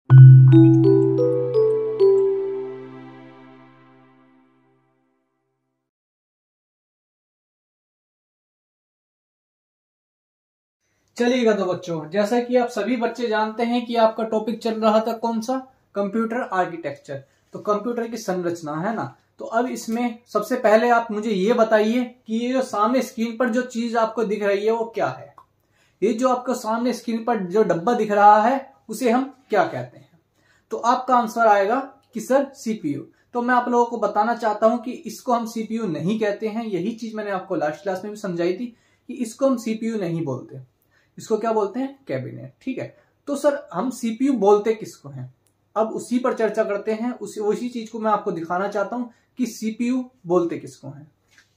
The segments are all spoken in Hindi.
चलिएगा तो बच्चों, जैसा कि आप सभी बच्चे जानते हैं कि आपका टॉपिक चल रहा था कौन सा, कंप्यूटर आर्किटेक्चर। तो कंप्यूटर की संरचना है ना। तो अब इसमें सबसे पहले आप मुझे ये बताइए कि ये जो सामने स्क्रीन पर जो चीज आपको दिख रही है वो क्या है। ये जो आपको सामने स्क्रीन पर जो डब्बा दिख रहा है उसे हम क्या कहते हैं। तो आपका आंसर आएगा कि सर सीपीयू। तो मैं आप लोगों को बताना चाहता हूं कि इसको हम सीपीयू नहीं कहते हैं। यही चीज मैंने आपको लास्ट क्लास में भी समझाई थी कि इसको हम सीपीयू नहीं बोलते, इसको क्या बोलते हैं, कैबिनेट। ठीक है। तो सर हम सीपीयू बोलते किसको हैं, अब उसी पर चर्चा करते हैं। उसी चीज को मैं आपको दिखाना चाहता हूं कि सीपीयू बोलते किसको हैं।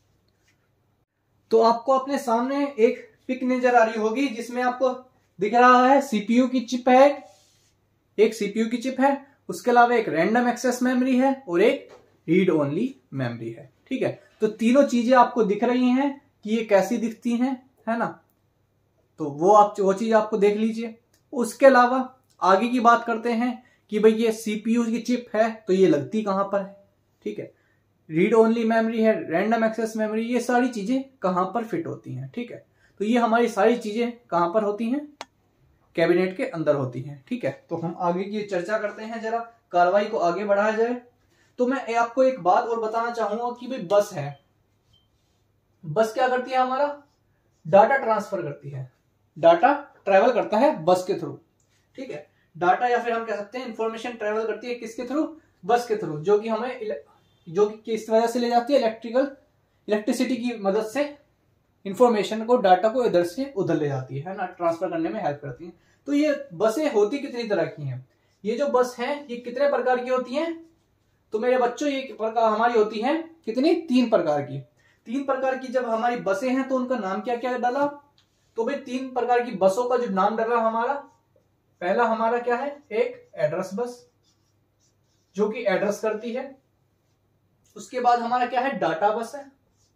तो आपको अपने सामने एक पिक नजर आ रही होगी जिसमें आपको दिख रहा है सीपीयू की चिप है, एक सीपीयू की चिप है, उसके अलावा एक रैंडम एक्सेस मेमोरी है और एक रीड ओनली मेमोरी है। ठीक है। तो तीनों चीजें आपको दिख रही हैं कि ये कैसी दिखती हैं, है ना। तो वो चीज आपको देख लीजिए। उसके अलावा आगे की बात करते हैं कि भाई ये सीपीयू की चिप है तो ये लगती कहां पर है। ठीक है। रीड ओनली मेमोरी है, रैंडम एक्सेस मेमोरी, ये सारी चीजें कहां पर फिट होती हैं। ठीक है। तो ये हमारी सारी चीजें कहां पर होती हैं, कैबिनेट के अंदर होती हैं। ठीक है। तो हम आगे की चर्चा करते हैं, जरा कार्रवाई को आगे बढ़ाया जाए। तो मैं आपको एक बात और बताना चाहूंगा कि भाई बस है, बस क्या करती है, हमारा डाटा ट्रांसफर करती है, डाटा ट्रेवल करता है बस के थ्रू। ठीक है। डाटा या फिर हम कह सकते हैं इंफॉर्मेशन ट्रेवल करती है किसके थ्रू, बस के थ्रू, जो कि हमें जो कि किस वजह से ले जाती है, इलेक्ट्रिसिटी की मदद से इंफॉर्मेशन को, डाटा को इधर से उधर ले जाती है ना, ट्रांसफर करने में हेल्प करती है। तो ये बसें होती कितनी तरह की हैं, ये जो बस हैं ये कितने प्रकार की होती हैं। तो मेरे बच्चों ये प्रकार हमारी होती हैं कितनी, 3 प्रकार की। 3 प्रकार की जब हमारी बसें हैं तो उनका नाम क्या क्या डाला। तो भाई 3 प्रकार की बसों का जो नाम डाला हमारा, पहला हमारा क्या है, एक एड्रेस बस जो कि एड्रेस करती है। उसके बाद हमारा क्या है, डाटा बस है,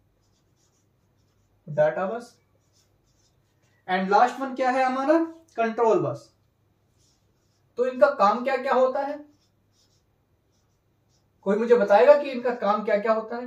डाटा बस। एंड लास्ट वन क्या है हमारा, कंट्रोल बस। तो इनका काम क्या क्या होता है, कोई मुझे बताएगा कि इनका काम क्या क्या होता है।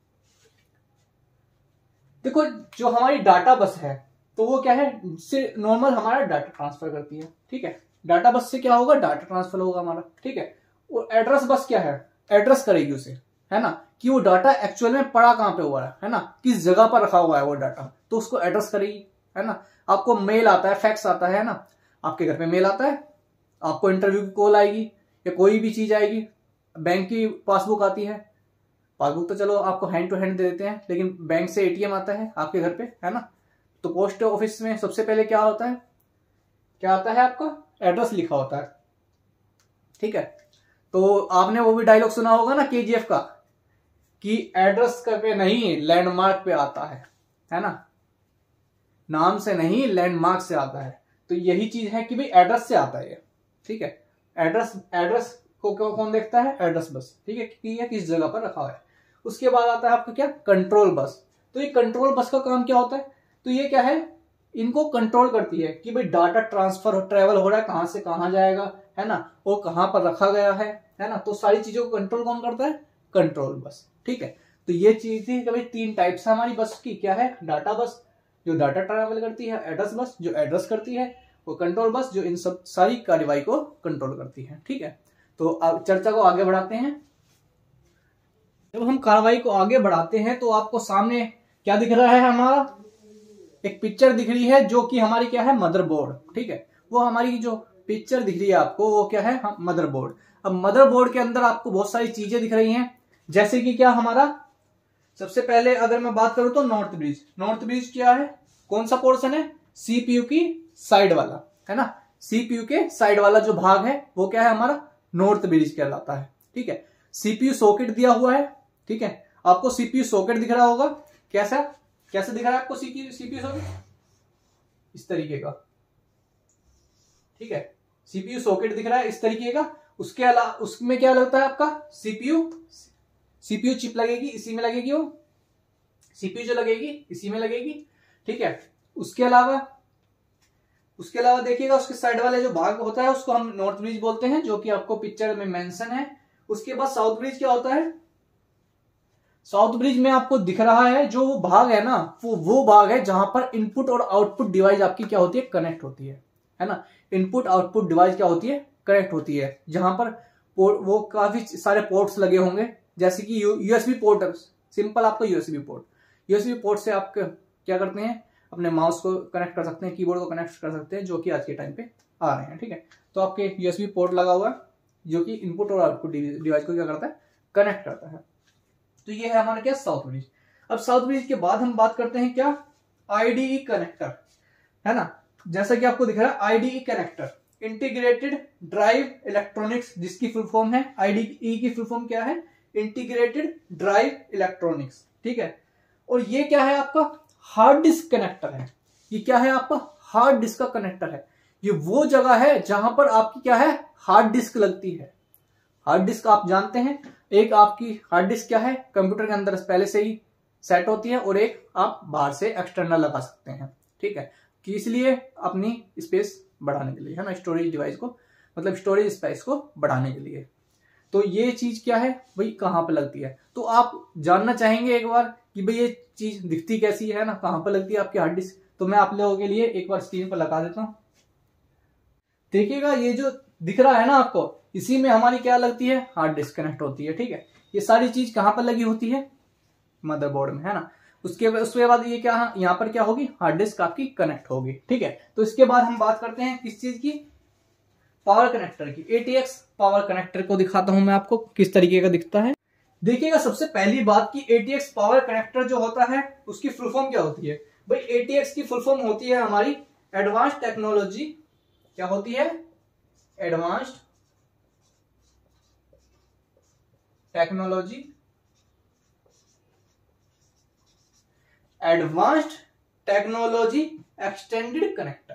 देखो जो हमारी डाटा बस है तो वो क्या है, से नॉर्मल हमारा डाटा ट्रांसफर करती है। ठीक है। डाटा बस से क्या होगा, डाटा ट्रांसफर होगा हमारा। ठीक है। और एड्रेस बस क्या है, एड्रेस करेगी उसे, है ना, कि वो डाटा एक्चुअल में पड़ा कहां पे हुआ है ना, किस जगह पर रखा हुआ है वो डाटा, तो उसको एड्रेस करेगी, है ना। आपको मेल आता है, फैक्स आता है ना, आपके घर पे मेल आता है, आपको इंटरव्यू की कॉल आएगी या कोई भी चीज आएगी, बैंक की पासबुक आती है, पासबुक तो चलो आपको हैंड टू हैंड दे देते हैं, लेकिन बैंक से एटीएम आता है आपके घर पे, है ना। तो पोस्ट ऑफिस में सबसे पहले क्या होता है, क्या आता है, आपका एड्रेस लिखा होता है। ठीक है। तो आपने वो भी डायलॉग सुना होगा ना केजीएफ का, कि एड्रेस पे नहीं लैंडमार्क पे आता है ना, नाम से नहीं लैंडमार्क से आता है। तो यही चीज है कि भाई एड्रेस से आता है। ठीक है। एड्रेस को कौन देखता है, एड्रेस बस। ठीक है, कि ये किस जगह पर रखा है। उसके बाद आता है आपका क्या, कंट्रोल बस। तो ये कंट्रोल बस का काम क्या होता है, तो ये क्या है, इनको कंट्रोल करती है कि भाई डाटा ट्रांसफर ट्रेवल हो रहा है, कहां से कहां जाएगा, है ना, और कहां पर रखा गया है ना। तो सारी चीजों को कंट्रोल कौन करता है, कंट्रोल बस। ठीक है। तो ये चीज थी कि भाई 3 टाइप्स है हमारी बस की, क्या है, डाटा बस जो डाटा ट्रैवल करती है, एड्रेस बस जो एड्रेस करती है, और कंट्रोल बस जो इन सब सारी कार्यवाही को कंट्रोल करती है। ठीक है। तो अब चर्चा को आगे बढ़ाते हैं। जब हम कार्रवाई को आगे बढ़ाते हैं तो आपको सामने क्या दिख रहा है, हमारा एक पिक्चर दिख रही है जो कि हमारी क्या है, मदरबोर्ड। ठीक है। वो हमारी जो पिक्चर दिख रही है आपको वो क्या है, मदरबोर्ड। अब मदरबोर्ड के अंदर आपको बहुत सारी चीजें दिख रही हैं, जैसे कि क्या, हमारा सबसे पहले अगर मैं बात करूं तो नॉर्थ ब्रिज। नॉर्थ ब्रिज क्या है, कौन सा पोर्शन है, सीपीयू की साइड वाला, है ना। सीपीयू के साइड वाला जो भाग है वो क्या है, हमारा नॉर्थ ब्रिज कहलाता है। ठीक है। सीपीयू सॉकेट दिया हुआ है। ठीक है। आपको सीपीयू सॉकेट दिख रहा होगा, कैसा कैसे दिख रहा है आपको सीपीयू सॉकेट, इस तरीके का। ठीक है। सीपीयू सॉकेट दिख रहा है इस तरीके का। उसके अलावा उसमें क्या लगता है आपका, सीपीयू चिप लगेगी, इसी में लगेगी, वो सीपीयू जो लगेगी इसी में लगेगी। ठीक है। उसके अलावा उसके अलावा देखिएगा उसके साइड वाले जो भाग होता है उसको हम नॉर्थ ब्रिज बोलते हैं, जो कि आपको पिक्चर में मेंशन है। उसके बाद साउथ ब्रिज क्या होता है, साउथ ब्रिज में आपको दिख रहा है जो वो भाग है ना, वो भाग है जहां पर इनपुट और आउटपुट डिवाइस आपकी क्या होती है, कनेक्ट होती है ना। इनपुट आउटपुट डिवाइस क्या होती है, कनेक्ट होती है, जहां पर वो काफी सारे पोर्ट्स लगे होंगे, जैसे कि यूएसबी पोर्ट, सिंपल आपका यूएसबी पोर्ट से आप क्या करते हैं, अपने माउस को कनेक्ट कर सकते हैं, कीबोर्ड को कनेक्ट कर सकते हैं, जो कि आज के टाइम पे आ रहे हैं। ठीक है, तो आपके यूएसबी पोर्ट लगा हुआ है जो कि इनपुट और आउटपुट डिवाइस को क्या करता है, कनेक्ट करता है। तो ये है हमारा क्या, साउथ ब्रिज। अब साउथ ब्रिज के बाद हम बात करते हैं क्या, आईडीई कनेक्टर, है ना। जैसा कि आपको दिख रहा है IDE connector, integrated drive electronics, जिसकी फुल फॉर्म है, आईडीई की फुल फॉर्म क्या है, इंटीग्रेटेड ड्राइव इलेक्ट्रॉनिक्स। ठीक है, और ये क्या है, आपका हार्ड डिस्क कनेक्टर है। ये क्या है, आपका हार्ड डिस्क का कनेक्टर है। ये वो जगह है जहां पर आपकी क्या है, हार्ड डिस्क लगती है। हार्ड डिस्क आप जानते हैं, एक आपकी हार्ड डिस्क क्या है, कंप्यूटर के अंदर पहले से ही सेट होती है, और एक आप बाहर से एक्सटर्नल लगा सकते हैं। ठीक है, कि इसलिए अपनी स्पेस बढ़ाने के लिए, है ना, स्टोरेज डिवाइस को, मतलब स्टोरेज स्पेस को बढ़ाने के लिए। तो ये चीज क्या है भाई, कहां पर लगती है, तो आप जानना चाहेंगे एक बार कि भाई ये चीज दिखती कैसी है ना, कहां पर लगती है आपकी हार्ड डिस्क। तो मैं आप लोगों के लिए एक बार स्क्रीन पर लगा देता हूं। देखिएगा ये जो दिख रहा है ना आपको, इसी में हमारी क्या लगती है, हार्ड डिस्क कनेक्ट होती है। ठीक है, ये सारी चीज कहां पर लगी होती है, मदरबोर्ड में, है ना। उसके बाद ये क्या, यहाँ पर क्या होगी, हार्ड डिस्क आपकी कनेक्ट होगी। ठीक है, तो इसके बाद हम बात करते हैं किस चीज की, पावर कनेक्टर की। एटीएक्स पावर कनेक्टर को दिखाता हूं मैं आपको किस तरीके का दिखता है। देखिएगा सबसे पहली बात की एटीएक्स पावर कनेक्टर जो होता है उसकी फुल फॉर्म क्या होती है भाई, एटीएक्स की फुल फॉर्म होती है हमारी एडवांस्ड टेक्नोलॉजी, क्या होती है, advanced technology, advanced technology extended connector,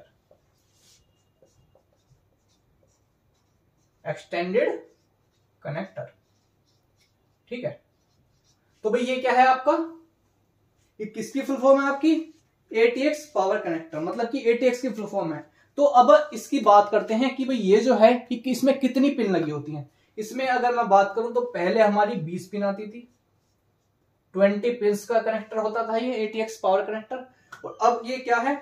extended connector. ठीक है, तो भाई ये क्या है आपका, ये किसकी फुल फॉर्म है आपकी, एटीएक्स पावर कनेक्टर, मतलब कि एटीएक्स की फुल फॉर्म है। तो अब इसकी बात करते हैं कि भाई ये जो है कि इसमें कितनी पिन लगी होती हैं। इसमें अगर मैं बात करूं तो पहले हमारी 20 पिन आती थी, 20 पिन्स का कनेक्टर होता था ये एटीएक्स पावर कनेक्टर। और अब ये क्या है,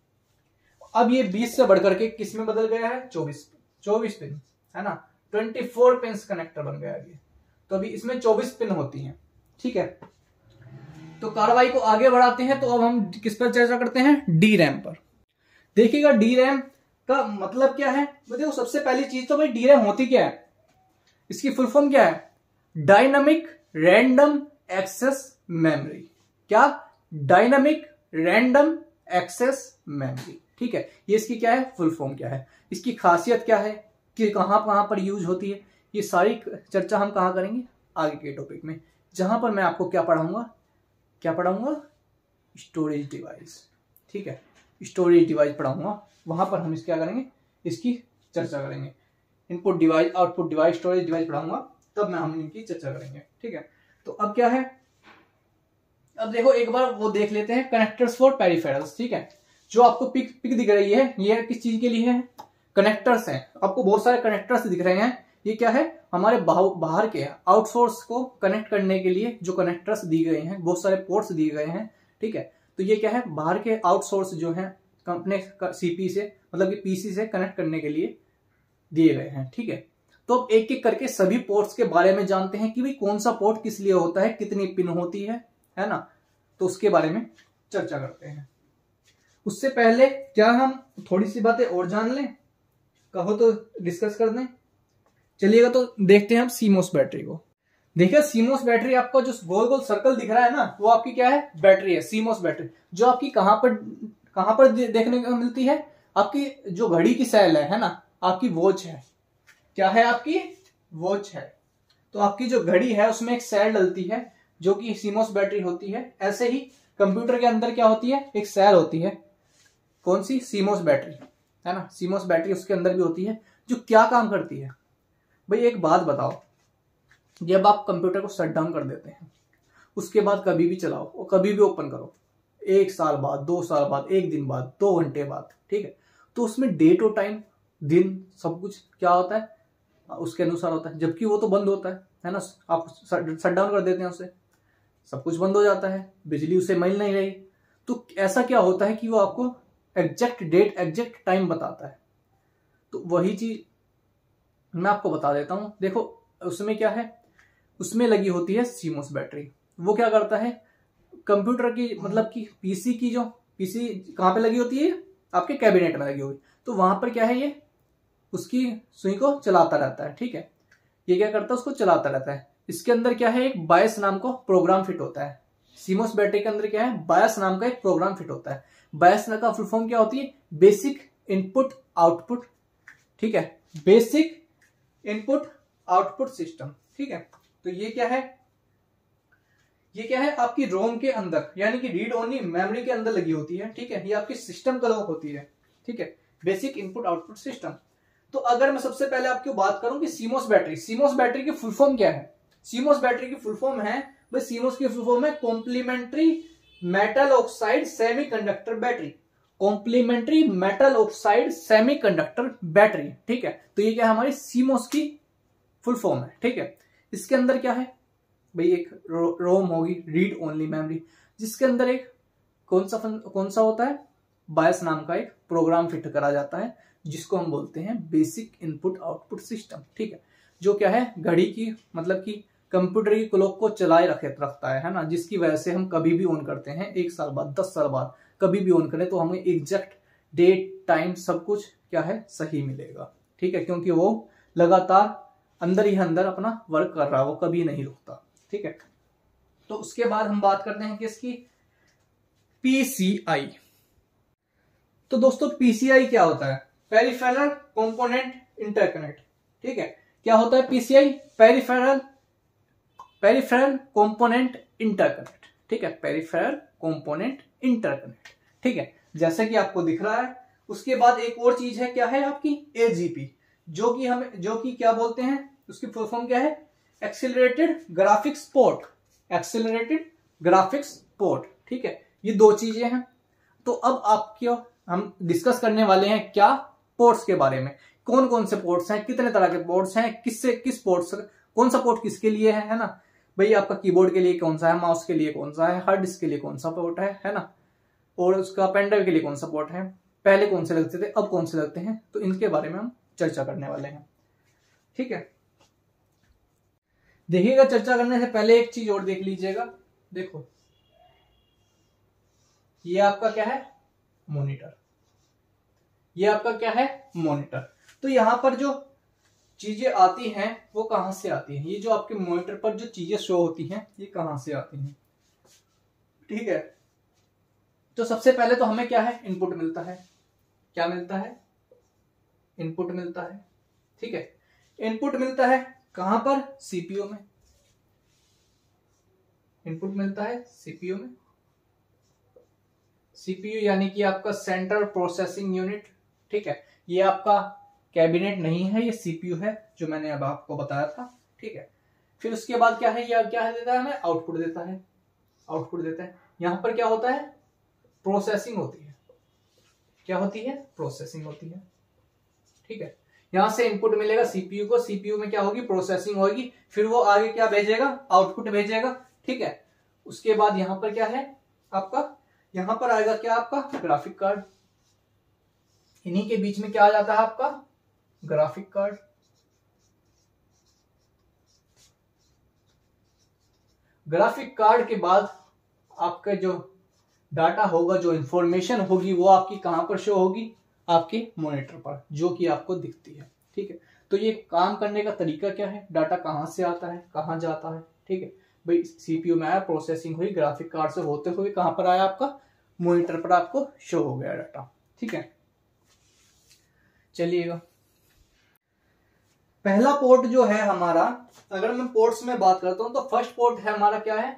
अब ये 20 से बढ़कर के किस में बदल गया है, 24 पिन, है ना, 24 पिन्स कनेक्टर बन गया ये। तो अभी इसमें 24 पिन होती हैं। ठीक है, तो कार्रवाई को आगे बढ़ाते हैं। तो अब हम किस पर चर्चा करते हैं, डी रैम पर। देखिएगा डी रैम का मतलब क्या है, देखो सबसे पहली चीज तो भाई डी रैम होती क्या है, इसकी फुल फॉर्म क्या है, डायनामिक रैंडम एक्सेस मेमोरी। क्या, डायनामिक रैंडम एक्सेस मेमोरी। ठीक है, ये इसकी क्या है, फुल फॉर्म क्या है, इसकी खासियत क्या है, कि कहां पर यूज होती है, ये सारी चर्चा हम कहां करेंगे, आगे के टॉपिक में, जहां पर मैं आपको क्या पढ़ाऊंगा, स्टोरेज डिवाइस। ठीक है, स्टोरेज डिवाइस पढ़ाऊंगा, वहां पर हम इस क्या करेंगे, इसकी चर्चा करेंगे। Input device, output device, storage device पढ़ाऊंगा, तब मैं हम इनकी चर्चा करेंगे। ठीक है, तो अब क्या है, अब देखो एक बार वो देख लेते हैं, कनेक्टर्स फॉर पेरिफेरल्स। ठीक है, जो आपको पिक दिख रही है, ये किस चीज के लिए है, कनेक्टर्स हैं। आपको बहुत सारे कनेक्टर्स दिख रहे हैं, ये क्या है, हमारे बाहर के आउटसोर्स को कनेक्ट करने के लिए जो कनेक्टर्स दिए गए हैं, बहुत सारे पोर्ट्स दिए गए हैं। ठीक है, तो ये क्या है, बाहर के आउटसोर्स जो हैं कंपनी सीपी से, मतलब कि पीसी से कनेक्ट करने के लिए दिए गए हैं। ठीक है, तो अब एक एक करके सभी पोर्ट्स के बारे में जानते हैं कि भाई कौन सा पोर्ट किस लिए होता है, कितनी पिन होती है ना, तो उसके बारे में चर्चा करते हैं। उससे पहले क्या हम थोड़ी सी बातें और जान लें, कहो तो डिस्कस कर दें। चलिएगा, तो देखते हैं हम सीमोस बैटरी को। देखिए सीमोस बैटरी, आपका जो गोल गोल सर्कल दिख रहा है ना, वो आपकी क्या है, बैटरी है, सीमोस बैटरी, जो आपकी कहां पर देखने को मिलती है, आपकी जो घड़ी की सेल है ना, आपकी वॉच है, क्या है, आपकी वॉच है। तो आपकी जो घड़ी है उसमें एक सेल डलती है जो कि सीमोस बैटरी होती है। ऐसे ही कंप्यूटर के अंदर क्या होती है, एक सेल होती है, कौन सी, सीमोस बैटरी, है ना, सीमोस बैटरी उसके अंदर भी होती है, जो क्या काम करती है भाई। एक बात बताओ, जब आप कंप्यूटर को शट डाउन कर देते हैं, उसके बाद कभी भी चलाओ और कभी भी ओपन करो, 1 साल बाद, 2 साल बाद, 1 दिन बाद, 2 घंटे बाद, ठीक है, तो उसमें डेट और टाइम, दिन, सब कुछ क्या होता है उसके अनुसार होता है, जबकि वो तो बंद होता है ना, आप शट डाउन कर देते हैं उसे, सब कुछ बंद हो जाता है, बिजली उसे मिल नहीं रही। तो ऐसा क्या होता है कि वो आपको एग्जैक्ट डेट, एग्जैक्ट टाइम बताता है। तो वही चीज मैं आपको बता देता हूं। देखो उसमें क्या है, उसमें लगी होती है सीमोस बैटरी। वो क्या करता है, कंप्यूटर की मतलब कि पीसी की, जो पीसी कहां पे लगी होती है, आपके कैबिनेट में लगी हुई, तो वहां पर क्या है, ये उसकी सुई को चलाता रहता है। ठीक है, ये क्या करता है, उसको चलाता रहता है। इसके अंदर क्या है, एक बायस नाम का प्रोग्राम फिट होता है। सीमोस बैटरी के अंदर क्या है, बायस नाम का एक प्रोग्राम फिट होता है। बायस का फुल फॉर्म क्या होती है, बेसिक इनपुट आउटपुट। ठीक है, बेसिक इनपुट आउटपुट सिस्टम। ठीक है, तो ये क्या है, ये क्या है आपकी रोम के अंदर, यानी कि रीड ओनली मेमोरी के अंदर लगी होती है। ठीक है, ये आपकी सिस्टम क्लॉक होती है। ठीक है, बेसिक इनपुट आउटपुट सिस्टम। तो अगर मैं सबसे पहले आपको बात करूं कि सीमोस बैटरी की फुल फॉर्म क्या है, सीमोस बैटरी की फुल फॉर्म है, भाई सीमोस की फुल फॉर्म है complementary metal oxide semiconductor battery. Complementary metal oxide semiconductor battery. ठीक है, तो ये क्या है, हमारी सीमोस की फुल फॉर्म है। ठीक है, इसके अंदर क्या है भाई, एक रोम होगी, रीड ओनली मेमोरी, जिसके अंदर एक कौन सा होता है, बायस नाम का एक प्रोग्राम फिट करा जाता है, जिसको हम बोलते हैं बेसिक इनपुट आउटपुट सिस्टम। ठीक है, जो क्या है, घड़ी की मतलब कि कंप्यूटर की क्लॉक को चलाए रखता है ना, जिसकी वजह से हम कभी भी ऑन करते हैं, 1 साल बाद, 10 साल बाद कभी भी ऑन करें तो हमें एग्जैक्ट डेट टाइम सब कुछ क्या है, सही मिलेगा। ठीक है, क्योंकि वो लगातार अंदर ही अंदर अपना वर्क कर रहा है, वो कभी नहीं रुकता। ठीक है, तो उसके बाद हम बात करते हैं किसकी, पीसीआई। तो दोस्तों पीसीआई क्या होता है, पेरिफेरल कंपोनेंट इंटरकनेक्ट। ठीक है, क्या होता है पीसीआई, पेरिफेरल कंपोनेंट इंटरकनेक्ट। ठीक है, पेरिफेरल कंपोनेंट इंटरकनेक्ट। ठीक है, जैसे कि आपको दिख रहा है। उसके बाद एक और चीज है, क्या है आपकी एजीपी, जो कि क्या बोलते हैं, उसकी फुल फॉर्म क्या है, accelerated graphics port. Accelerated graphics port. ठीक है, ये 2 चीजें हैं। तो अब आपको हम डिस्कस करने वाले हैं क्या, पोर्ट्स के बारे में, कौन कौन से पोर्ट्स हैं, कितने तरह के पोर्ट्स हैं, किस पोर्ट्स, कौन सा पोर्ट किसके लिए है ना भाई, आपका कीबोर्ड के लिए कौन सा है, माउस के लिए कौन सा है, हार्ड डिस्क के लिए कौन सा पोर्ट है ना, और उसका पेन ड्राइव के लिए कौन सा पोर्ट है, पहले कौन से लगते थे, अब कौन से लगते हैं, तो इनके बारे में हम चर्चा करने वाले हैं। ठीक है, देखिएगा, चर्चा करने से पहले एक चीज और देख लीजिएगा। देखो ये आपका क्या है, मॉनिटर, ये आपका क्या है, मॉनिटर। तो यहां पर जो चीजें आती हैं वो कहां से आती हैं, ये जो आपके मॉनिटर पर जो चीजें शो होती हैं ये कहां से आती हैं। ठीक है, तो सबसे पहले तो हमें क्या है, इनपुट मिलता है। क्या मिलता है, इनपुट मिलता है। ठीक है, इनपुट मिलता है कहां पर, सीपीयू में। इनपुट मिलता है सीपीयू में। सीपीयू यानी कि आपका सेंट्रल प्रोसेसिंग यूनिट। ठीक है, ये आपका कैबिनेट नहीं है, ये सीपीयू है, जो मैंने अब आपको बताया था। ठीक है, फिर उसके बाद क्या है, ये क्या देता है हमें, आउटपुट देता है। आउटपुट देता है, यहां पर क्या होता है, प्रोसेसिंग होती है। क्या होती है, प्रोसेसिंग होती है। ठीक है, यहां से इनपुट मिलेगा सीपीयू को, सीपीयू में क्या होगी, प्रोसेसिंग होगी, फिर वो आगे क्या भेजेगा, आउटपुट भेजेगा। ठीक है, उसके बाद यहां पर क्या है आपका, यहां पर आएगा क्या, आपका ग्राफिक कार्ड। इन्हीं के बीच में क्या आ जाता है आपका, ग्राफिक कार्ड। ग्राफिक कार्ड के बाद आपका जो डाटा होगा, जो इंफॉर्मेशन होगी, वो आपकी कहां पर शो होगी, आपके मॉनिटर पर, जो कि आपको दिखती है। ठीक है, तो ये काम करने का तरीका क्या है, डाटा कहां से आता है, कहां जाता है। ठीक है भाई, सीपीयू में आया, प्रोसेसिंग हुई, ग्राफिक कार्ड से होते हुए कहां पर आया, आपका मॉनिटर पर आपको शो हो गया डाटा। ठीक है, चलिएगा, पहला पोर्ट जो है हमारा, अगर मैं पोर्ट्स में बात करता हूं तो फर्स्ट पोर्ट है हमारा क्या है,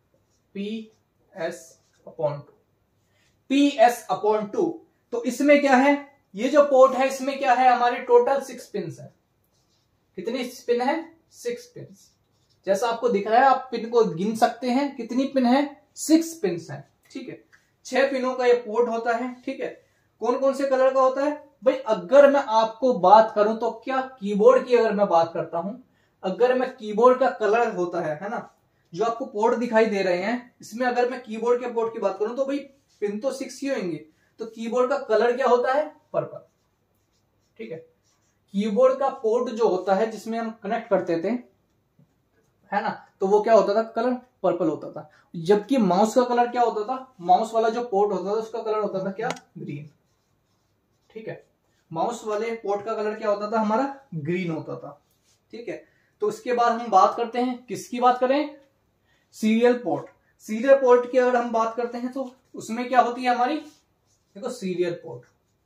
PS/2। PS/2, तो इसमें क्या है, ये जो पोर्ट है इसमें क्या है, हमारे टोटल 6 पिन है। कितनी पिन है, 6 पिन। जैसा आपको दिख रहा है, आप पिन को गिन सकते हैं, कितनी पिन है, 6 पिन है। ठीक है, 6 पिनों का ये पोर्ट होता है। ठीक है, कौन कौन से कलर का होता है भाई? अगर मैं आपको बात करूं तो क्या कीबोर्ड की अगर मैं बात करता हूं, अगर मैं कीबोर्ड का कलर होता है ना, जो आपको पोर्ट दिखाई दे रहे हैं, इसमें अगर मैं कीबोर्ड के पोर्ट की बात करूं तो भाई पिन तो 6 ही होंगे, तो कीबोर्ड का कलर क्या होता है? पर्पल। ठीक है, कीबोर्ड का पोर्ट जो होता है जिसमें हम कनेक्ट करते थे, है ना, तो वो क्या होता था? कलर पर्पल होता था। जबकि माउस का कलर क्या होता था? माउस वाला जो पोर्ट होता था उसका कलर होता था क्या? ग्रीन। ठीक है, माउस वाले पोर्ट का कलर क्या होता था? हमारा ग्रीन होता था। ठीक है, तो उसके बाद हम बात करते हैं, किसकी बात करें? Serial port. सीरियल पोर्ट की अगर हम बात करते हैं तो उसमें क्या होती है हमारी? देखो, सीरियल पोर्ट,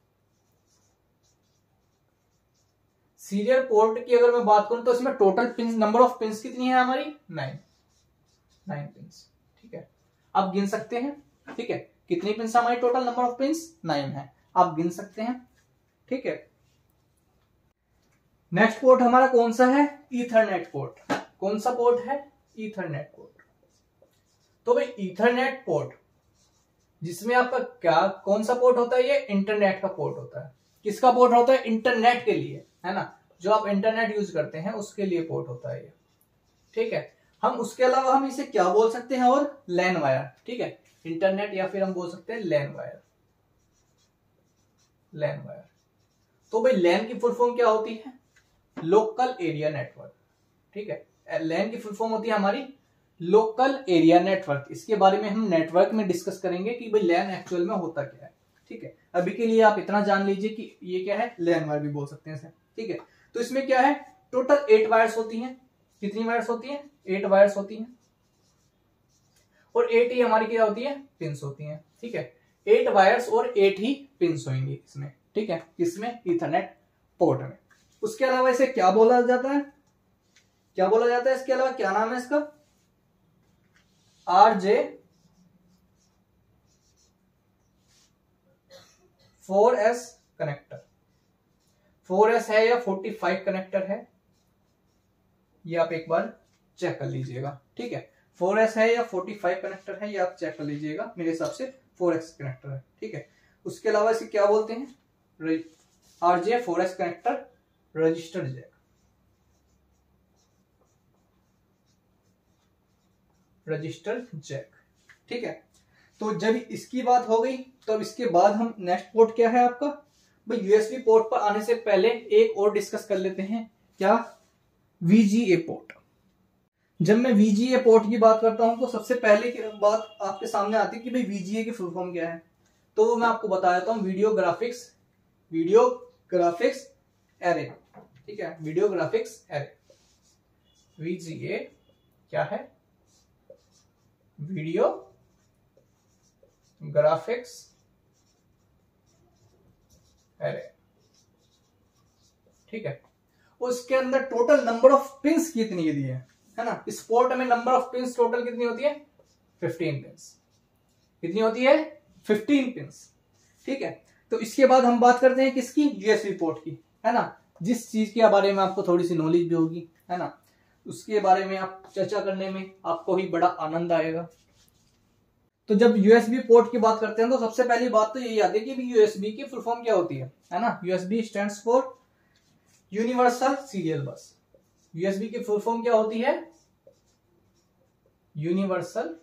सीरियल पोर्ट की अगर मैं बात करूं तो इसमें total pin, number of pins कितनी है हमारी? 9 पिंस। ठीक है, आप गिन सकते हैं। ठीक है, कितनी पिंस हमारी? टोटल नंबर ऑफ पिंस 9 है, आप गिन सकते हैं। ठीक है, नेक्स्ट पोर्ट हमारा कौन सा है? Ethernet port. कौन सा पोर्ट है? Ethernet port. तो भाई ईथरनेट पोर्ट जिसमें आपका क्या, कौन सा पोर्ट होता है? ये इंटरनेट का पोर्ट होता है। किसका पोर्ट होता है? इंटरनेट के लिए, है ना, जो आप इंटरनेट यूज करते हैं उसके लिए पोर्ट होता है ये। ठीक है, हम उसके अलावा हम इसे क्या बोल सकते हैं? और लैन वायर। ठीक है, इंटरनेट या फिर हम बोल सकते हैं लैन वायर। लैन वायर, तो भाई लैन की फुल फॉर्म क्या होती है? Local area network. ठीक है, लैन की फुल फॉर्म होती है हमारी लोकल एरिया नेटवर्क। इसके बारे में हम नेटवर्क में डिस्कस करेंगे कि भाई लैन एक्चुअल में होता क्या है। ठीक है, अभी के लिए आप इतना जान लीजिए कि ये क्या है? लैन वायर भी बोल सकते हैं इसे। ठीक है, तो इसमें क्या है? टोटल 8 वायर्स होती हैं। कितनी वायर्स होती हैं? 8 वायर्स होती हैं, और 8 ही हमारी क्या होती है? पिंस होती हैं। ठीक है, 8 वायर्स और 8 ही पिंस होंगी इसमें। ठीक है, किसमें? ईथरनेट पोर्ट में। उसके अलावा इसे क्या बोला जाता है? क्या बोला जाता है इसके अलावा? क्या नाम है इसका? RJ4S connector. 4S है या 45 कनेक्टर है, ये आप एक बार चेक कर लीजिएगा। ठीक है, 4S है या 45 कनेक्टर है, ये आप चेक कर लीजिएगा। मेरे हिसाब से 4S कनेक्टर है। ठीक है, उसके अलावा इसे क्या बोलते हैं? RJ4S connector register jack. Register jack. ठीक है, तो जब इसकी बात हो गई तो अब इसके बाद हम नेक्स्ट पोर्ट क्या है आपका? भाई यूएसबी पोर्ट पर आने से पहले एक और डिस्कस कर लेते हैं, क्या? VGA port. जब मैं VGA पोर्ट की बात करता हूं तो सबसे पहले की बात आपके सामने आती है कि भाई VGA की फुल फॉर्म क्या है, तो वो मैं आपको बता देता हूं। Video graphics array. ठीक है, वीडियो ग्राफिक्स एरे। VGA क्या है? Video graphics array. ठीक है, उसके अंदर टोटल नंबर ऑफ पिंस कितनी दी है ना? इस पोर्ट में नंबर ऑफ पिंस टोटल कितनी होती है? 15 पिंस। कितनी होती है? 15 पिंस। ठीक है, तो इसके बाद हम बात करते हैं किसकी? यूएसबी पोर्ट की, है ना। जिस चीज के बारे में आपको थोड़ी सी नॉलेज भी होगी, है ना, उसके बारे में आप चर्चा करने में आपको ही बड़ा आनंद आएगा। तो जब यूएसबी पोर्ट की बात करते हैं तो सबसे पहली बात तो यही आती है कि यूएसबी की फुल फॉर्म क्या होती है ना। USB stands for universal serial bus. USB की फुल फॉर्म क्या होती है? यूनिवर्सल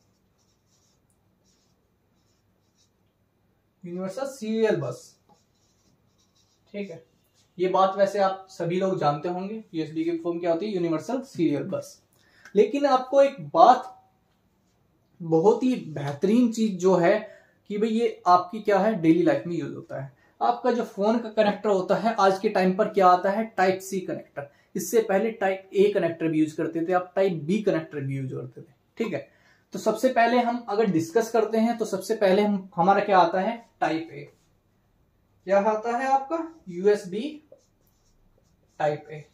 सीरियल बस। ठीक है, ये बात वैसे आप सभी लोग जानते होंगे, यूएसबी की फॉर्म क्या होती है? यूनिवर्सल सीरियल बस। लेकिन आपको एक बात, बहुत ही बेहतरीन चीज जो है कि भाई ये आपकी क्या है? डेली लाइफ में यूज होता है। आपका जो फोन का कनेक्टर होता है आज के टाइम पर क्या आता है? Type C connector. इससे पहले टाइप ए कनेक्टर भी यूज करते थे, आप टाइप बी कनेक्टर भी यूज करते थे। ठीक है, तो सबसे पहले हम अगर डिस्कस करते हैं तो सबसे पहले हमारा क्या आता है? Type A. क्या आता है आपका? USB type A.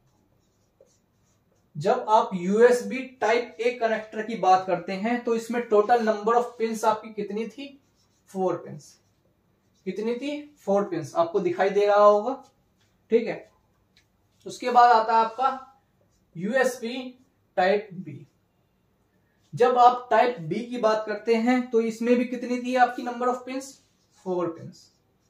जब आप यूएसबी टाइप ए कनेक्टर की बात करते हैं तो इसमें टोटल नंबर ऑफ पिंस आपकी कितनी थी? 4 पिंस। कितनी थी? 4 पिंस। आपको दिखाई दे रहा होगा। ठीक है, उसके बाद आता है आपका यूएसबी टाइप बी। जब आप टाइप बी की बात करते हैं तो इसमें भी कितनी थी आपकी number of pins? 4 pins.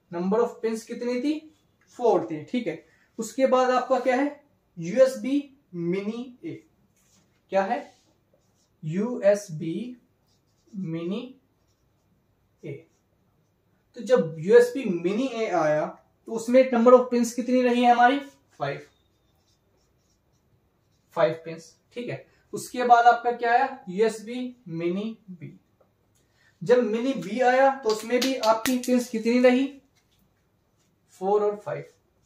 Number of pins कितनी थी, 4 थी, ठीक है। उसके बाद आपका क्या है, यूएसबी मिनी ए, क्या है, यूएसबी मिनी ए। तो जब यूएसबी मिनी ए आया तो उसमें नंबर ऑफ पिंस कितनी रही है हमारी, 5 पिंस, ठीक है। उसके बाद आपका क्या आया, यूएसबी मिनी बी। जब मिनी बी आया तो उसमें भी आपकी पिंस कितनी रही, 4 और 5।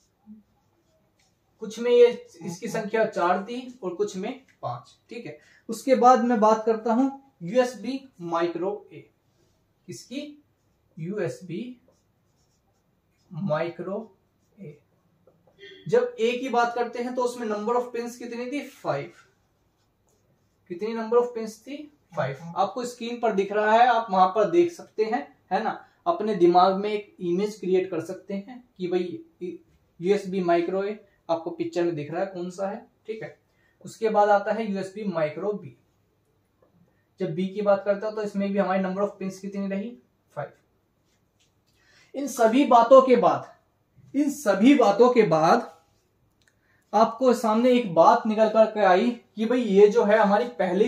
कुछ में ये इसकी संख्या 4 थी और कुछ में 5, ठीक है। उसके बाद मैं बात करता हूं यूएसबी माइक्रो ए, किसकी, यूएसबी माइक्रो ए। जब ए की बात करते हैं तो उसमें नंबर ऑफ पिंस कितनी थी, 5। कितनी नंबर ऑफ पिंस थी, 5। आपको स्क्रीन पर दिख रहा है, आप वहां पर देख सकते हैं, है ना। अपने दिमाग में एक इमेज क्रिएट कर सकते हैं कि भाई यूएसबी माइक्रो ए आपको पिक्चर में दिख रहा है कौन सा है, ठीक है। उसके बाद आता है यूएसबी माइक्रो बी। जब बी की बात करता हूं तो इसमें भी हमारी नंबर ऑफ पिंस कितनी रही, 5। इन सभी बातों के बाद आपको सामने एक बात निकल कर आई कि भाई ये जो है हमारी पहले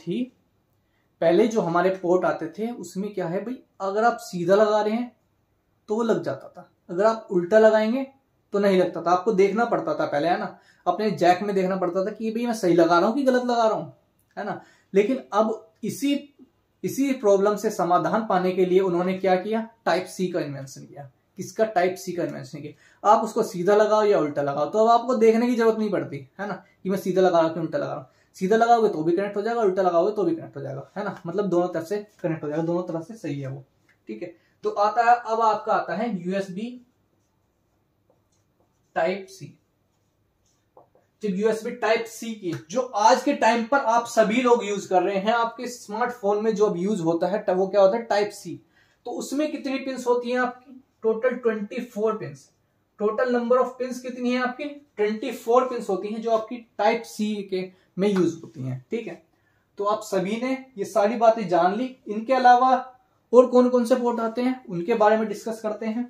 जो हमारे पोर्ट आते थे उसमें क्या है भाई, अगर आप सीधा लगा रहे हैं तो वो लग जाता था, अगर आप उल्टा लगाएंगे तो नहीं लगता था। आपको देखना पड़ता था पहले, है ना, अपने जैक में देखना पड़ता था कि भाई मैं सही लगा रहा हूं कि गलत लगा रहा हूं, है ना। लेकिन अब इसी प्रॉब्लम से समाधान पाने के लिए उन्होंने क्या किया, टाइप सी का इन्वेंशन किया। किसका, टाइप सी का इन्वेंशन किया। आप उसको सीधा लगाओ या उल्टा लगाओ तो अब आपको देखने की जरूरत नहीं पड़ती, है ना, कि मैं सीधा लगा रहा हूं कि उल्टा लगा रहा हूं। सीधा लगाओगे तो भी कनेक्ट हो जाएगा, उल्टा लगाओगे तो भी कनेक्ट हो जाएगा, है ना, मतलब दोनों तरफ से कनेक्ट हो जाएगा, दोनों तरफ से सही है वो, ठीक है। तो अब आपका आता है यूएसबी टाइप सी। जब यूएसबी टाइप सी की, जो आज के टाइम पर आप सभी लोग यूज कर रहे हैं, आपके स्मार्टफोन में जो अब यूज होता है वो क्या होता है, टाइप सी। तो उसमें कितनी पिंस होती हैं आपकी, total 24 pins. Total number of pins कितनी है आपकी, 24 पिंस होती हैं जो आपकी टाइप सी के में यूज होती हैं, ठीक है। तो आप सभी ने ये सारी बातें जान ली। इनके अलावा और कौन कौन से पोर्ट आते हैं उनके बारे में डिस्कस करते हैं।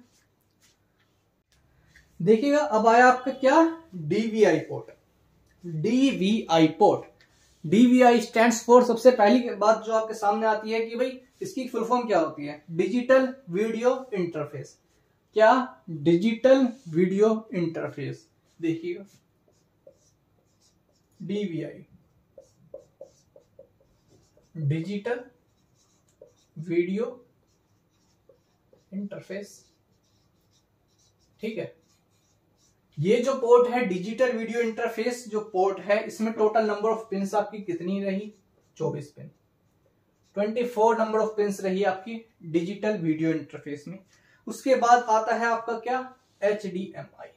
देखिएगा, अब आया आपका क्या, DVI port. DVI port, DVI stands for, सबसे पहली बात जो आपके सामने आती है कि भाई इसकी फुल फॉर्म क्या होती है, डिजिटल वीडियो इंटरफेस। क्या, डिजिटल वीडियो इंटरफेस। देखिएगा, डीवीआई, डिजिटल वीडियो इंटरफेस, ठीक है। ये जो पोर्ट है डिजिटल वीडियो इंटरफेस जो पोर्ट है, इसमें टोटल नंबर ऑफ पिंस आपकी कितनी रही, 24 पिन। 24 नंबर ऑफ पिंस रही आपकी डिजिटल वीडियो इंटरफेस में। उसके बाद आता है आपका क्या, HDMI,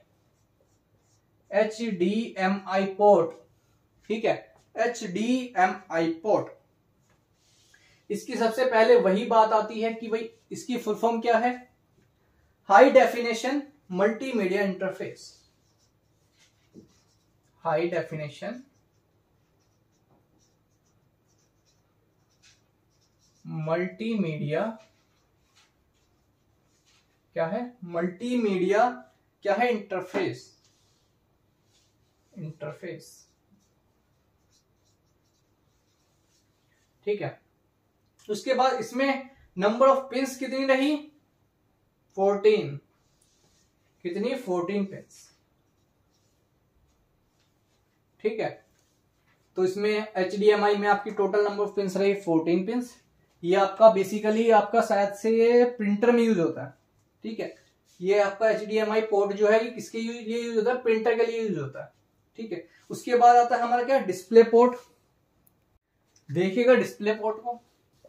HDMI पोर्ट, ठीक है, HDMI पोर्ट। इसकी सबसे पहले वही बात आती है कि भाई इसकी फुल फॉर्म क्या है, high definition multimedia interface. High definition multimedia, क्या है, मल्टीमीडिया क्या है, इंटरफेस, ठीक है। उसके बाद इसमें नंबर ऑफ पिंस कितनी रही, 14। कितनी, 14 पिंस, ठीक है। तो इसमें HDMI में आपकी टोटल नंबर ऑफ पिंस रही 14 पिंस। ये आपका बेसिकली आपका शायद से ये प्रिंटर में यूज होता है, ठीक है। ये आपका HDMI पोर्ट जो है ये किसके लिए यूज होता है, प्रिंटर के लिए यूज होता है, ठीक है। उसके बाद आता है हमारा क्या, डिस्प्ले पोर्ट। देखिएगा डिस्प्ले पोर्ट को,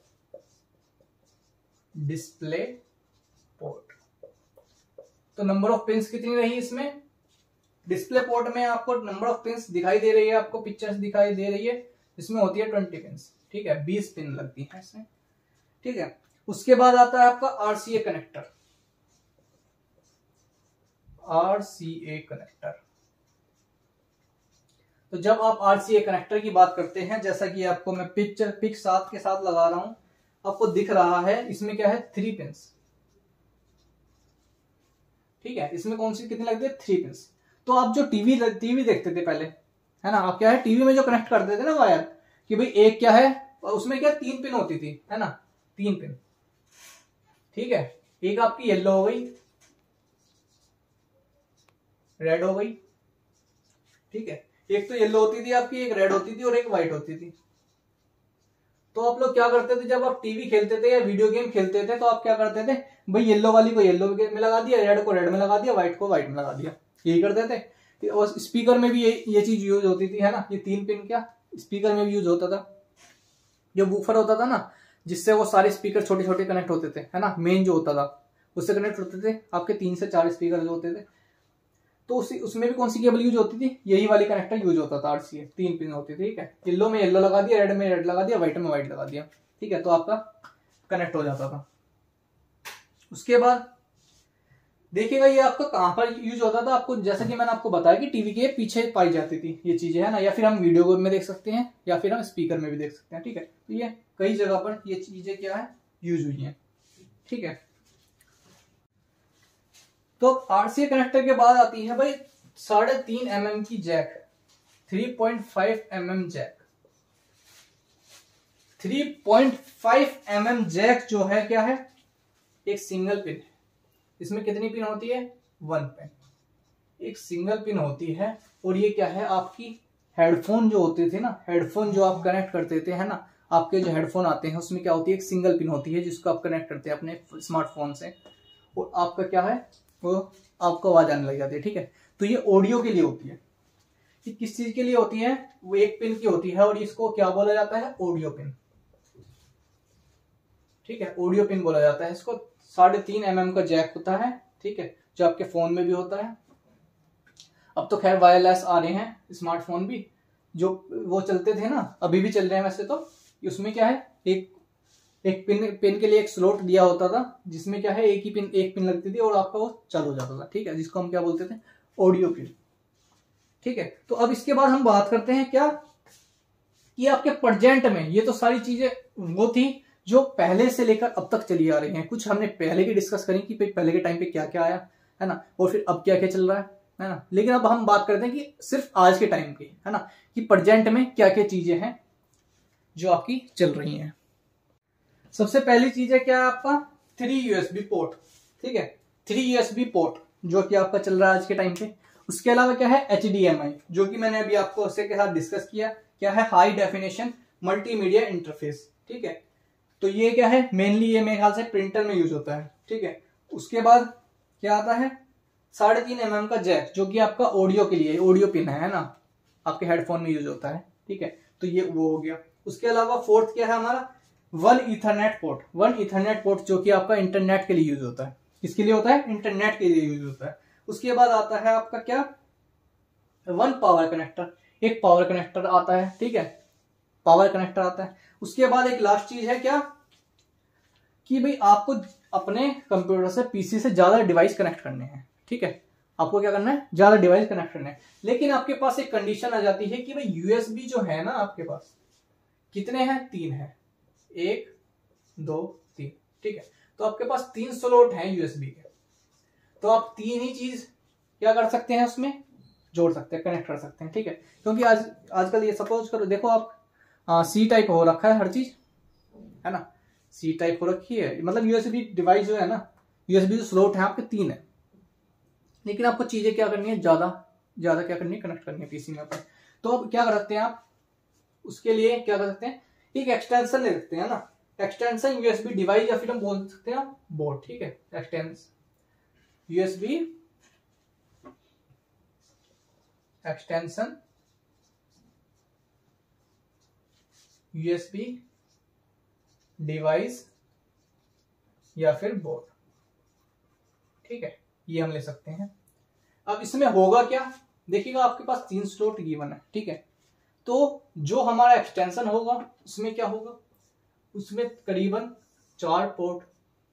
डिस्प्ले पोर्ट। तो नंबर ऑफ पिंस कितनी रही इसमें, डिस्प्ले पोर्ट में आपको नंबर ऑफ पिंस दिखाई दे रही है, आपको पिक्चर्स दिखाई दे रही है, इसमें होती है 20 पिंस, ठीक है, 20 पिन लगती है इसमें, ठीक है। उसके बाद आता है आपका RCA कनेक्टर, RCA कनेक्टर। तो जब आप RCA कनेक्टर की बात करते हैं, जैसा कि आपको मैं पिक साथ के साथ लगा रहा हूं, आपको दिख रहा है इसमें क्या है, 3 पिंस, ठीक है। इसमें कौन सी कितनी लगती है, 3 पिन। तो आप जो टीवी देखते थे पहले, है ना, आप क्या है टीवी में जो कनेक्ट करते थे ना वायर, कि भाई एक क्या है, उसमें क्या 3 पिन होती थी, है ना, 3 पिन, ठीक है। एक आपकी येलो हो गई, रेड हो गई, ठीक है। एक तो येलो होती थी आपकी, एक रेड होती थी और एक व्हाइट होती थी। तो आप लोग क्या करते थे, जब आप टीवी खेलते थे या वीडियो गेम खेलते थे, तो आप क्या करते थे, भाई येलो वाली को येलो में लगा दिया, रेड को रेड में लगा दिया, व्हाइट को व्हाइट में लगा दिया, यही करते थे। और स्पीकर में भी ये चीज यूज होती थी, है ना, ये 3 पिन क्या स्पीकर में भी यूज होता था। जो वूफर होता था ना, जिससे वो सारे स्पीकर छोटे छोटे कनेक्ट होते थे, है ना, मेन जो होता था उससे कनेक्ट होते थे आपके 3 से 4 स्पीकर जो होते थे। तो उसमें भी कौन सी केबल यूज होती थी, यही वाली कनेक्टर यूज होता था, RCA 3 पिन होती थी, ठीक है। येलो में येलो लगा दिया, रेड में रेड लगा दिया, व्हाइट में व्हाइट लगा दिया, ठीक है, तो आपका कनेक्ट हो जाता था। उसके बाद देखिएगा ये आपका कहां पर यूज होता था, आपको जैसा कि मैंने आपको बताया कि टीवी के पीछे पाई जाती थी ये चीजें, है ना, या फिर हम वीडियो में देख सकते हैं या फिर हम स्पीकर में भी देख सकते हैं, ठीक है। तो ये कई जगह पर ये चीजें क्या है यूज हुई है, ठीक है। तो RCA कनेक्टर के बाद आती है भाई 3.5 mm की jack, 3.5 mm jack. 3.5 mm jack जो है क्या है, एक सिंगल पिन है। इसमें कितनी पिन होती है, 1 पिन, एक सिंगल पिन होती है। और ये क्या है, आपकी हेडफोन जो होते थे ना, हेडफोन जो आप कनेक्ट करते थे, है ना, आपके जो हेडफोन आते हैं उसमें क्या होती है, एक सिंगल पिन होती है जिसको आप कनेक्ट करते हैं अपने स्मार्टफोन से, और आपका क्या है वो आपको आवाज आने लग जाती है, ठीक है। तो ये ऑडियो के लिए होती है। ये किस चीज के लिए होती है, वो 1 पिन की होती है और इसको क्या बोला जाता है, ऑडियो पिन, ठीक है, ऑडियो पिन बोला जाता है इसको। 3.5 mm का जैक होता है, ठीक है, जो आपके फोन में भी होता है। अब तो खैर वायरलेस आ रहे हैं स्मार्टफोन भी, जो वो चलते थे ना, अभी भी चल रहे हैं वैसे तो। उसमें क्या है, एक पिन के लिए एक स्लॉट दिया होता था, जिसमें क्या है एक पिन लगती थी और आपका वो चालू हो जाता था, ठीक है, जिसको हम क्या बोलते थे, ऑडियो पिन, ठीक है। तो अब इसके बाद हम बात करते हैं क्या, कि आपके प्रेजेंट में ये तो सारी चीजें वो थी जो पहले से लेकर अब तक चली आ रही हैं। कुछ हमने पहले की डिस्कस करी कि पहले के टाइम पे क्या क्या आया, है ना, और फिर अब क्या क्या चल रहा है ना। लेकिन अब हम बात करते हैं कि सिर्फ आज के टाइम की, है ना, कि प्रेजेंट में क्या क्या चीजें हैं जो आपकी चल रही हैं। सबसे पहली चीज है क्या, आपका 3 USB पोर्ट, ठीक है, 3 USB पोर्ट जो कि आपका चल रहा है आज के टाइम पे। उसके अलावा क्या है, HDMI, जो कि मैंने अभी आपको उसके के साथ डिस्कस किया, क्या है, हाई डेफिनेशन मल्टीमीडिया इंटरफेस, ठीक है। तो ये क्या है, मेनली ये मेरे ख्याल से प्रिंटर में यूज होता है, ठीक है। उसके बाद क्या आता है, 3.5 mm का जैक, जो कि आपका ऑडियो के लिए, ऑडियो पिन है ना, आपके हेडफोन में यूज होता है, ठीक है। तो ये वो हो गया। उसके अलावा फोर्थ क्या है हमारा, 1 ईथरनेट पोर्ट, 1 ईथरनेट पोर्ट, जो कि आपका इंटरनेट के लिए यूज होता है। किसके लिए होता है, इंटरनेट के लिए यूज होता है। उसके बाद आता है आपका क्या, 1 पावर कनेक्टर, एक पावर कनेक्टर आता है, ठीक है, पावर कनेक्टर आता है। उसके बाद एक लास्ट चीज है क्या, कि भाई आपको अपने कंप्यूटर से, पीसी से ज्यादा डिवाइस कनेक्ट करने हैं, ठीक है, आपको क्या करना है, ज्यादा डिवाइस कनेक्ट करना है। लेकिन आपके पास एक कंडीशन आ जाती है कि भाई यूएसबी जो है ना आपके पास कितने हैं, 3 है, 1 2 3, ठीक है। तो आपके पास 3 स्लॉट हैं यूएसबी के, तो आप 3 ही चीज क्या कर सकते हैं, उसमें जोड़ सकते हैं, कनेक्ट कर सकते हैं, ठीक है। क्योंकि आजकल ये सपोज करो, देखो आप सी टाइप हो रखा है हर चीज, है ना, सी टाइप हो रखी है, मतलब यूएसबी डिवाइस जो है ना, यूएसबी जो स्लॉट है आपके 3 है। लेकिन आपको चीजें क्या करनी है, ज्यादा क्या करनी है, कनेक्ट करनी है पीसी में अपन। तो अब क्या कर सकते हैं आप, उसके लिए क्या कर सकते हैं, एक एक्सटेंशन ले सकते हैं ना, एक्सटेंशन यूएसबी डिवाइस, या फिर हम बोल सकते हैं बोर्ड, ठीक है, यूएसबी एक्सटेंशन, यूएसबी डिवाइस या फिर बोर्ड, ठीक है, ये हम ले सकते हैं। अब इसमें होगा क्या, देखिएगा आपके पास 3 स्लॉट गिवन है, ठीक है। तो जो हमारा एक्सटेंशन होगा उसमें क्या होगा, उसमें करीबन 4 पोर्ट,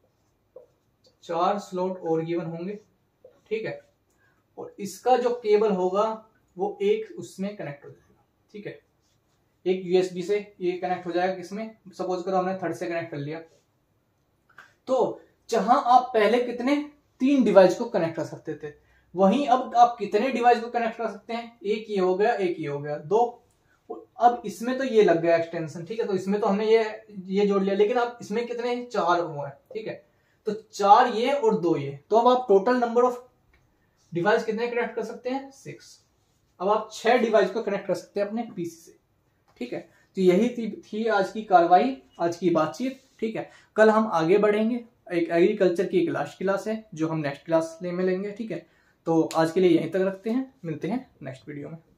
4 स्लॉट और गिवन होंगे, ठीक है। और इसका जो केबल होगा वो एक उसमें कनेक्ट हो जाएगा, ठीक है, एक यूएसबी से ये कनेक्ट हो जाएगा, किसमें, सपोज करो हमने थर्ड से कनेक्ट कर लिया। तो जहां आप पहले कितने 3 डिवाइस को कनेक्ट कर सकते थे। वहीं अब आप कितने डिवाइस को कनेक्ट कर सकते हैं? एक ये हो गया, एक ये हो गया, 2। अब इसमें तो ये लग गया एक्सटेंशन, ठीक है, तो इसमें तो हमने ये जोड़ लिया, लेकिन अब इसमें कितने 4 वो है, ठीक है, तो 4 ये और 2 ये, तो अब आप टोटल नंबर ऑफ डिवाइस कितने कनेक्ट कर सकते हैं? 6। अब आप 6 डिवाइस को कनेक्ट कर सकते हैं अपने पीसी से, ठीक है। तो यही थी आज की कार्रवाई, आज की बातचीत, ठीक है। कल हम आगे बढ़ेंगे, एक एग्रीकल्चर की एक लास्ट क्लास है जो हम नेक्स्ट क्लास में लेंगे, ठीक है। तो आज के लिए यहीं तक रखते हैं, मिलते हैं नेक्स्ट वीडियो में।